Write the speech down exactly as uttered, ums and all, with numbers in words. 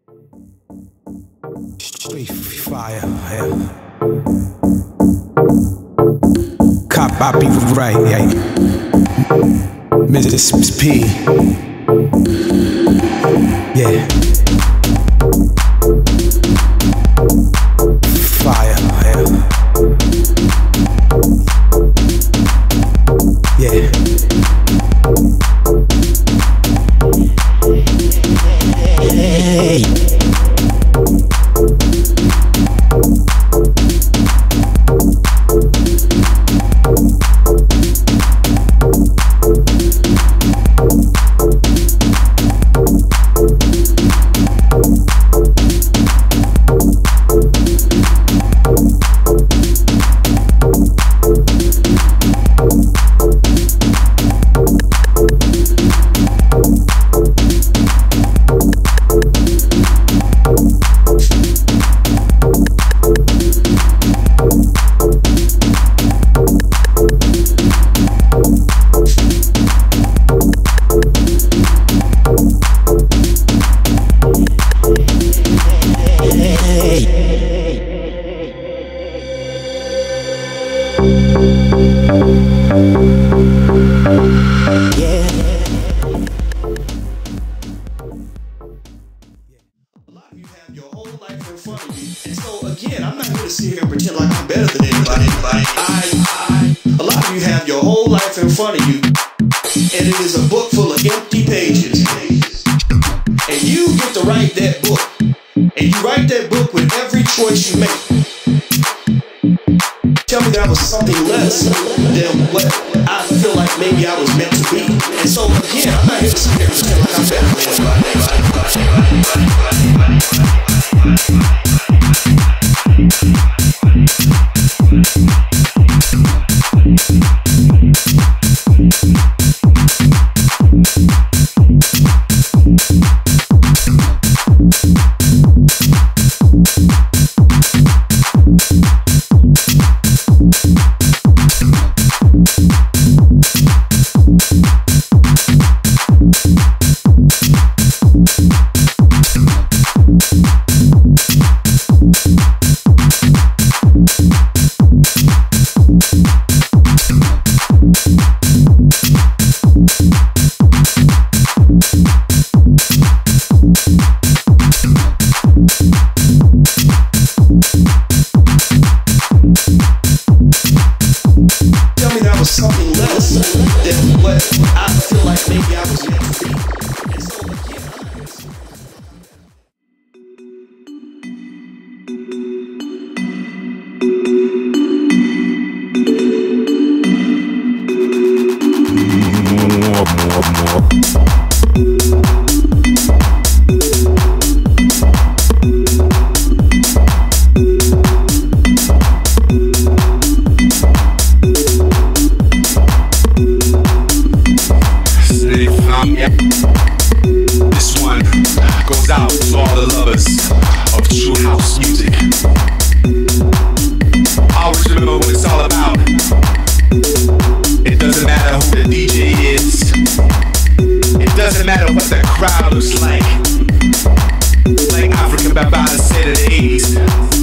Straight fire, yeah. Cop, I be right, yeah. Mister P, yeah. Fire, yeah. Yeah. Hey. This one goes out to all the lovers of true house music. Always remember what it's all about. It doesn't matter who the D J is. It doesn't matter what the crowd looks like. Like African Bambaataa said in the eighties.